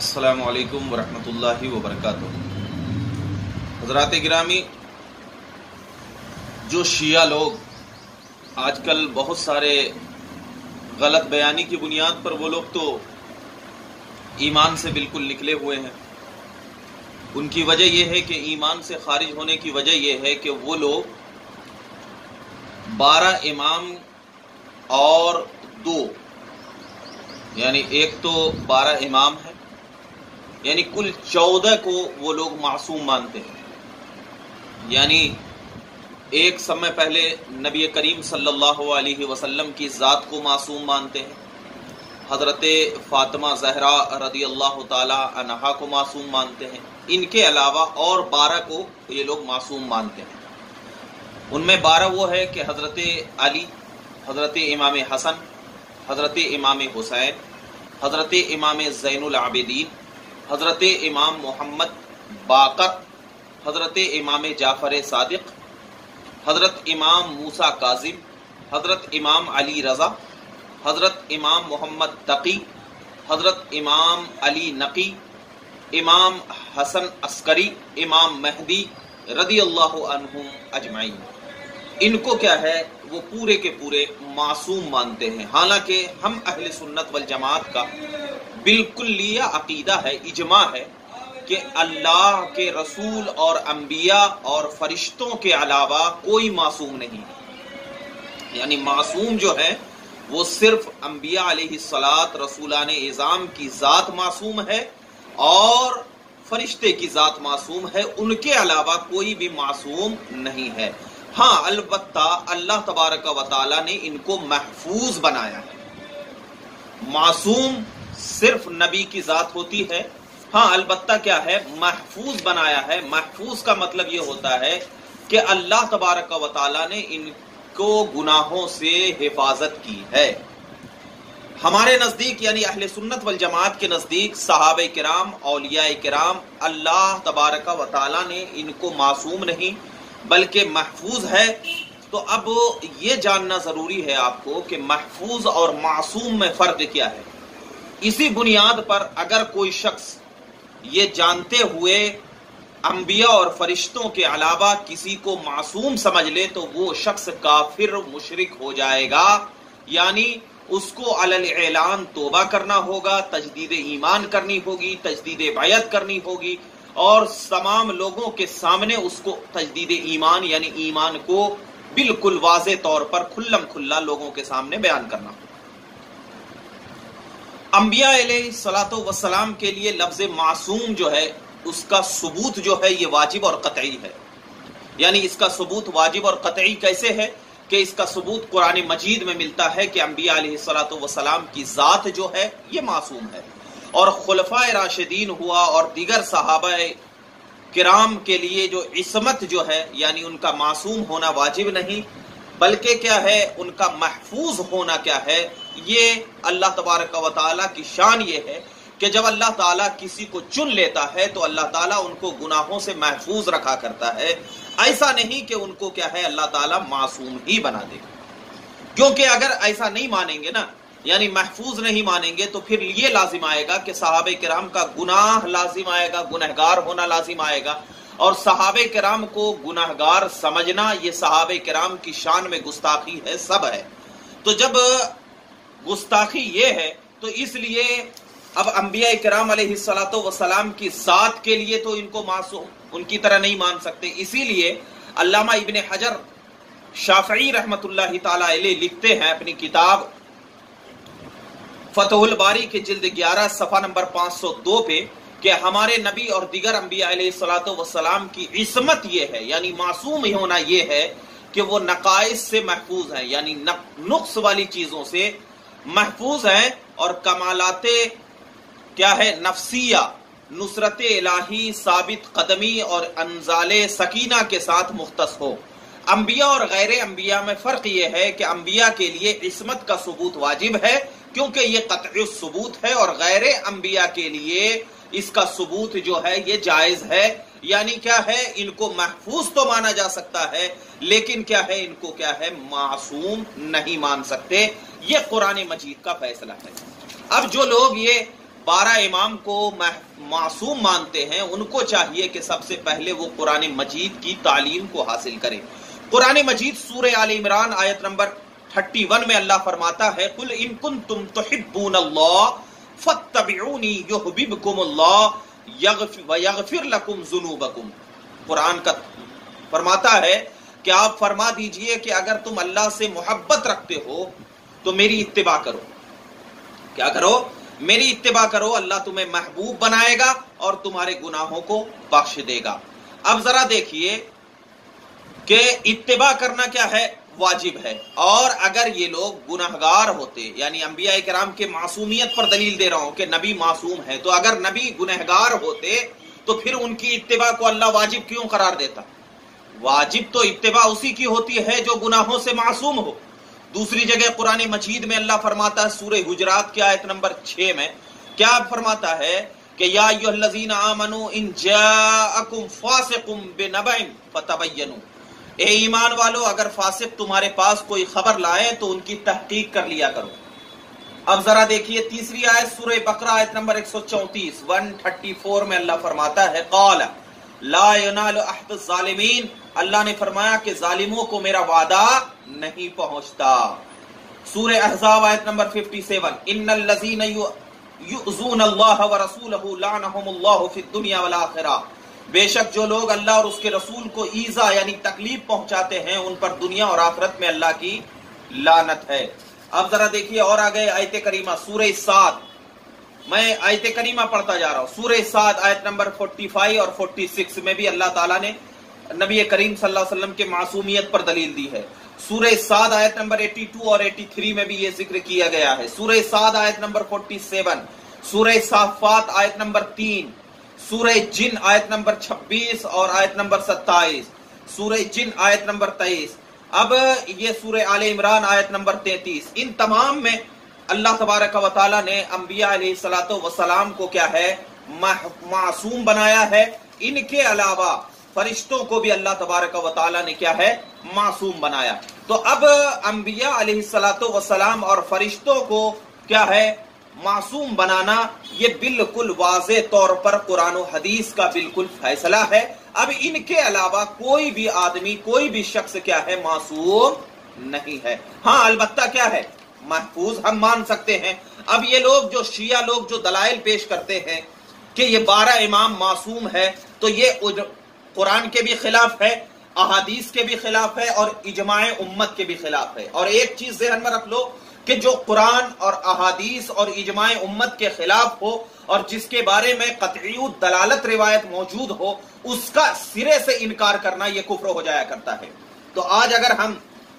अस्सलामु अलैकुम वरहमतुल्लाहि वबरकातुह। हज़रात गिरामी, जो शिया लोग आजकल बहुत सारे गलत बयानी की बुनियाद पर वो लोग तो ईमान से बिल्कुल निकले हुए हैं। उनकी वजह यह है कि ईमान से खारिज होने की वजह यह है कि वो लोग 12 इमाम और 2 यानी एक तो 12 इमाम है, यानी कुल 14 को वो लोग मासूम मानते हैं। यानी एक समय पहले नबी करीम सल्लल्लाहु अलैहि वसल्लम की ज़ात को मासूम मानते हैं, हज़रत फ़ातिमा ज़हरा रज़ी अल्लाह ताला अन्हा को मासूम मानते हैं। इनके अलावा और 12 को ये लोग मासूम मानते हैं। उनमें 12 वो है कि हज़रत अली, हज़रत इमाम हसन, हज़रत इमाम हुसैन, हज़रत इमाम ज़ैनुल आबिदीन, हज़रत इमाम मोहम्मद बाकर, हज़रत इमाम जाफ़र सादिक, हज़रत इमाम मूसा काज़िम, हज़रत इमाम अली रज़ा, हज़रत इमाम मोहम्मद तक़ी, हज़रत इमाम अली नक़ी, इमाम हसन अस्करी, इमाम महदी रज़ी अल्लाहु अन्हुम अजमईन। इनको क्या है, वो पूरे के पूरे मासूम मानते हैं। हालांकि हम अहले सुन्नत वल जमात का बिल्कुलिया अकीदा है, इजमा है कि अल्लाह के रसूल और अंबिया और फरिश्तों के अलावा कोई मासूम नहीं है। यानी मासूम जो है वो सिर्फ अंबिया अलैहिस्सलात रसूलान इज़ाम की ज़ात मासूम है और फरिश्ते की ज़ात मासूम है, उनके अलावा कोई भी मासूम नहीं है। हाँ, अलबत्ता अल्लाह तबारक व तआला ने इनको महफूज बनाया है। मासूम सिर्फ नबी की ज़ात होती है। हाँ, अलबत्ता क्या है, महफूज बनाया है। महफूज का मतलब ये होता है कि अल्लाह तबारक व तआला ने इनको गुनाहों से हिफाजत की है। हमारे नज़दीक यानी अहले सुन्नत वल जमात के नज़दीक सहाबे किराम, औलियाए किराम, अल्लाह तबारक व तआला ने इनको मासूम नहीं बल्कि महफूज है। तो अब ये जानना ज़रूरी है आपको कि महफूज और मासूम में फ़र्क क्या है। इसी बुनियाद पर अगर कोई शख्स ये जानते हुए अंबिया और फरिश्तों के अलावा किसी को मासूम समझ ले तो वो शख्स काफिर मुशरिक हो जाएगा। यानी उसको अलल ऐलान तौबा करना होगा, तजदीद ईमान करनी होगी, तजदीद बैयत करनी होगी और तमाम लोगों के सामने उसको तजदीद ईमान यानी ईमान को बिल्कुल वाज़े तौर पर खुल्लम खुल्ला लोगों के सामने बयान करना होगा। अंबिया अलैहिस्सलातु वस्सलाम के लिए लफ्ज़ मासूम जो है उसका सबूत जो है ये वाजिब और कतई है। यानी इसका सबूत वाजिब और कतई कैसे है कि इसका सबूत कुरान मजीद में मिलता है कि अंबिया अलैहिस्सलातु वस्सलाम की ज़ात जो है ये मासूम है और खुलफाए राशिदीन हुआ और दीगर सहाबा किराम के लिए जो इस्मत जो है यानी उनका मासूम होना वाजिब नहीं बल्कि क्या है, उनका महफूज होना क्या है। ये अल्लाह तबारक व तआला की शान ये है कि जब अल्लाह ताला किसी को चुन लेता है तो अल्लाह ताला उनको गुनाहों से महफूज रखा करता है। ऐसा नहीं कि उनको क्या है अल्लाह ताला मासूम ही बना देगा, क्योंकि अगर ऐसा नहीं मानेंगे ना, यानी महफूज नहीं मानेंगे तो फिर ये लाजिम आएगा कि सहाबे किराम का गुनाह लाजिम आएगा, गुनहगार होना लाजिम आएगा और सहाबे किराम को गुनाहगार समझना ये सहाबे किराम की शान में गुस्ताखी है, सब है। तो जब गुस्ताखी ये है तो इसलिए अब अंबिया किराम अलैहिस्सलातु वस्सलाम की ज़ात के लिए तो इनको मासूम उनकी तरह नहीं मान सकते। इसीलिए अल्लामा इब्न हजर शाफ़ई रहमतुल्लाहि ताला अलैह लिखते हैं अपनी किताब फतहुल बारी के जिल्द 11 सफ़ा नंबर 502 पे कि हमारे नबी और दीगर अंबिया अलैहिस्सलातु वस्सलाम की इस्मत ये है यानी मासूम होना ये है कि वो नकाइस से महफूज हैं, यानी नुक्स वाली चीज़ों से महफूज हैं और कमालाते क्या है, नफ्सिया, नुसरत इलाही, साबित कदमी और अंजाले सकीना के साथ मुख्तस हो। अंबिया और गैर अंबिया में फ़र्क ये है कि अंबिया के लिए इस्मत का सबूत वाजिब है क्योंकि ये कतई सबूत है और गैर अंबिया के लिए इसका सबूत जो है ये जायज़ है। यानी क्या है, इनको महफूज तो माना जा सकता है लेकिन क्या है, इनको क्या है, मासूम नहीं मान सकते। ये कुरान मजीद का फैसला है। अब जो लोग ये 12 امام کو معصوم مانتے ہیں ان کو چاہیے کہ سب سے پہلے وہ قرآن مجید کی تعلیم کو حاصل کریں۔ قرآن مجید سورہ آل عمران آیت نمبر 31 میں اللہ فرماتا ہے قل ان کنتم تحبون اللہ فاتبعونی یحببکم اللہ ویغفر لکم ذنوبکم۔ قرآن کا فرماتا ہے کہ آپ فرما دیجئے کہ اگر تم اللہ سے محبت رکھتے ہو تو میری اتباع کرو۔ کیا کرو؟ میری اتباع کرو، اللہ تمہیں محبوب بنائے گا اور تمہارے گناہوں کو بخش دے گا۔ اب ذرا دیکھیے کہ اتباع کرنا کیا ہے؟ واجب ہے۔ اور اگر یہ لوگ گناہگار ہوتے، یعنی انبیاء کرام کے معصومیت پر دلیل دے رہا ہوں کہ نبی معصوم ہے، تو اگر نبی گنہگار ہوتے تو پھر ان کی اتباع کو اللہ واجب کیوں قرار دیتا؟ واجب تو اتباع اسی کی ہوتی ہے جو گناہوں سے معصوم ہو۔ دوسری جگہ قرآن مجید میں اللہ فرماتا ہے سورہ حجرات کی آیت نمبر 6 میں، کیا فرماتا ہے کہ یا ایھا الذین آمنوا ان جاءکم فاسق بنبأ فتبینوا، اے ایمان والو اگر فاسق تمہارے پاس کوئی خبر لائے تو ان کی تحقیق کر لیا کرو۔ اب ذرا دیکھیے تیسری آیت سورہ بقرہ آیت نمبر 134 میں اللہ فرماتا ہے قال لا ینال عہد الظالمین، اللہ نے فرمایا کہ ظالموں کو میرا وعدہ نہیں پہنچتا۔ سورہ احزاب آیت نمبر 57 ان الذین یؤذون اللہ ورسولہ لعنہم اللہ فی الدنیا والآخرہ، بے شک جو لوگ اللہ اور اس کے رسول کو ایذا یعنی تکلیف پہنچاتے ہیں ان پر دنیا اور آخرت میں اللہ کی لعنت ہے۔ اب ذرا دیکھیے اور آگئے آیت کریمہ سورہ صاد، میں آیت کریمہ پڑھتا جا رہا ہوں، سورہ صاد آیت نمبر 45 اور 46 میں بھی اللہ تعالیٰ نے نبی کریم صلی اللہ علیہ وسلم کے معصومیت پر دلیل دی ہے۔ سورہ صاد آیت نمبر 82 اور 83 میں بھی یہ ذکر کیا گیا ہے۔ سورہ صاد آیت نمبر 47، سورہ صافات آیت نمبر 3، سورہ جن آیت نمبر 26 اور آیت نمبر 27، سورہ جن آیت نمبر 23، اب یہ سورہ آل عمران آیت نمبر 33، ان تمام میں اللہ تبارک و تعالی نے انبیاء علیہ السلام کو کیا ہے؟ معصوم بنایا ہے۔ ان کے علاوہ فرشتوں کو بھی اللہ تبارک و تعالی نے کیا ہے؟ معصوم بنایا۔ تو اب انبیاء علیہ السلام اور فرشتوں کو کیا ہے؟ معصوم بنانا، یہ بالکل واضح طور پر قرآن و حدیث کا بالکل فیصلہ ہے۔ اب ان کے علاوہ کوئی بھی آدمی، کوئی بھی شخص کیا ہے؟ معصوم نہیں ہے۔ ہاں البتہ کیا ہے؟ محفوظ ہم مان سکتے ہیں۔ اب یہ لوگ جو شیعہ لوگ جو دلائل پیش کرتے ہیں کہ یہ 12 امام معصوم ہے، تو یہ قرآن کے بھی خلاف ہے، احادیث کے بھی خلاف ہے اور اجماع امت کے بھی خلاف ہے۔ اور ایک چیز ذہن میں رکھ لو کہ جو قرآن اور احادیث اور اجماع امت کے خلاف ہو اور جس کے بارے میں قطعی دلالت روایت موجود ہو، اس کا سرے سے انکار کرنا یہ کفر ہو جایا کرتا ہے۔ تو آج اگر ہم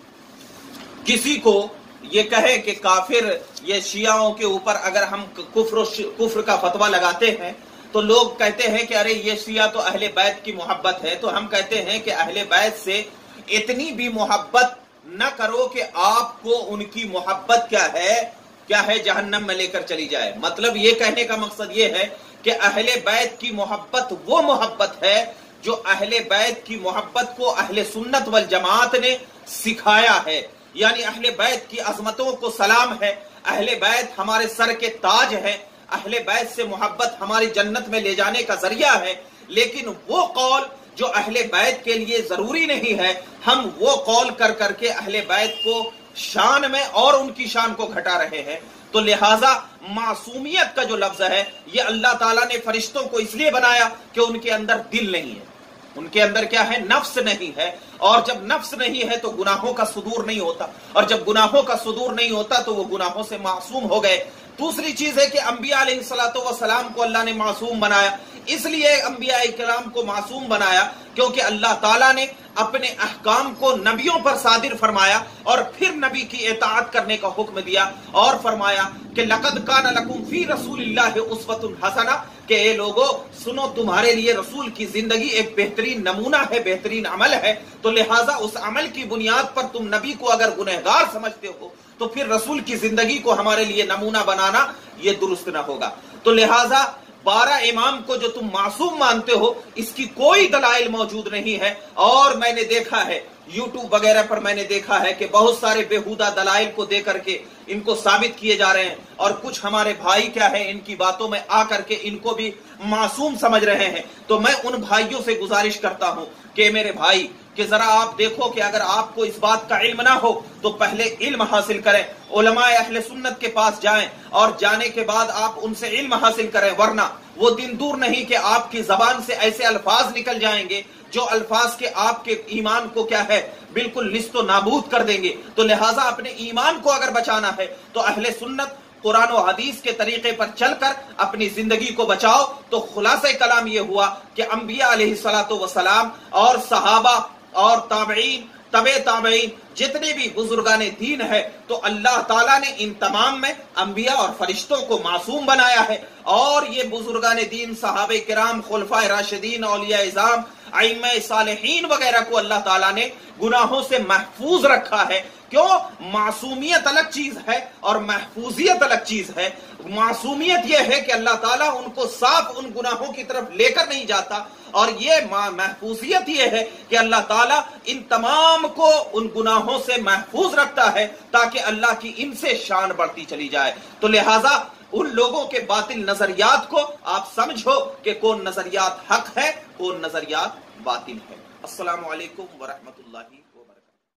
کسی کو یہ کہے کہ کافر، یہ شیعوں کے اوپر اگر ہم کفر کا فتویٰ لگاتے ہیں تو لوگ کہتے ہیں کہ ارے یہ شیعہ تو اہل بیت کی محبت ہے، تو ہم کہتے ہیں کہ اہل بیت سے اتنی بھی محبت نہ کرو کہ آپ کو ان کی محبت کیا ہے جہنم میں لے کر چلی جائے۔ مطلب یہ کہنے کا مقصد یہ ہے کہ اہل بیت کی محبت وہ محبت ہے جو اہل بیت کی محبت کو اہل سنت والجماعت نے سکھایا ہے، یعنی اہل بیت کی عظمتوں کو سلام ہے، اہل بیت ہمارے سر کے تاج ہے، اہل بیت سے محبت ہماری جنت میں لے جانے کا ذریعہ ہے۔ لیکن وہ قول جو اہل بیت کے لیے ضروری نہیں ہے، ہم وہ قول کر کے اہل بیت کو شان میں اور ان کی شان کو گھٹا رہے ہیں۔ تو لہٰذا معصومیت کا جو لفظ ہے یہ اللہ تعالیٰ نے فرشتوں کو اس لیے بنایا کہ ان کے اندر دل نہیں ہے، ان کے اندر کیا ہے؟ نفس نہیں ہے، اور جب نفس نہیں ہے تو گناہوں کا صدور نہیں ہوتا، اور جب گناہوں کا صدور نہیں ہوتا تو وہ گناہوں سے معصوم ہو گئے۔ دوسری چیز ہے کہ انبیاء علیہ السلام کو اللہ نے معصوم بنایا، اس لیے انبیاء کرام کو معصوم بنایا کیونکہ اللہ تعالیٰ نے اپنے احکام کو نبیوں پر صادر فرمایا اور پھر نبی کی اطاعت کرنے کا حکم دیا اور فرمایا کہ لَقَدْ كَانَ لَكُمْ فِي رَسُولِ اللَّهِ أُسْوَةٌ حَسَنَةٌ، کہ اے لوگو سنو تمہارے لیے رسول کی زندگی ایک بہترین نمونہ ہے، بہترین عمل ہے۔ تو لہٰذا اس عمل کی بنیاد پر تم نبی کو اگر گنہگار سمجھتے ہو تو پھر رسول کی زندگی کو ہمارے لیے نمونہ بنانا یہ درست نہ ہوگا۔ تو لہٰذا 12 امام کو جو تم معصوم مانتے ہو اس کی کوئی دلائل موجود نہیں ہے، اور میں نے دیکھا ہے یوٹیوب وغیرہ پر میں نے دیکھا ہے کہ بہت سارے بیہودہ دلائل کو دے کر کے ان کو ثابت کیے جا رہے ہیں، اور کچھ ہمارے بھائی کیا ہے ان کی باتوں میں آ کر کے ان کو بھی معصوم سمجھ رہے ہیں۔ تو میں ان بھائیوں سے گزارش کرتا ہوں کہ میرے بھائی کہ ذرا آپ دیکھو کہ اگر آپ کو اس بات کا علم نہ ہو تو پہلے علم حاصل کریں، علماء اہل سنت کے پاس جائیں، اور جانے کے بعد آپ ان سے علم حاصل کریں، ورنہ وہ دن دور نہیں کہ آپ کی زبان سے ایسے الفاظ نکل جائیں گے جو الفاظ کے آپ کے ایمان کو کیا ہے بالکل نیست و نابود کر دیں گے۔ تو لہٰذا اپنے ایمان کو اگر بچانا ہے تو اہل سنت قرآن و حدیث کے طریقے پر چل کر اپنی زندگی کو بچاؤ۔ تو خلاصہ کلام یہ ہوا کہ انبیاء علیہ الصلوۃ والسلام اور صحابہ اور تابعین، تبع تابعین، جتنے بھی بزرگان دین ہے، تو اللہ تعالیٰ نے ان تمام میں انبیاء اور فرشتوں کو معصوم بنایا ہے، اور یہ بزرگان دین، صحابہ کرام، خلفائے راشدین، اولیاء اعظام، ائمہ صالحین وغیرہ کو اللہ تعالیٰ نے گناہوں سے محفوظ رکھا ہے۔ کیوں؟ معصومیت الگ چیز ہے اور محفوظیت الگ چیز ہے۔ معصومیت یہ ہے کہ اللہ تعالیٰ ان کو صاف ان گناہوں کی طرف لے کر نہیں جاتا، اور یہ محفوظیت یہ ہے کہ اللہ تعالیٰ ان تمام کو ان گناہوں سے محفوظ رکھتا ہے تاکہ اللہ کی ان سے شان بڑھتی چلی جائے۔ تو لہٰذا ان لوگوں کے باطل نظریات کو آپ سمجھو کہ کون نظریات حق ہے، کون نظریات باطل ہے۔ السلام علیکم ورحمۃ اللہ۔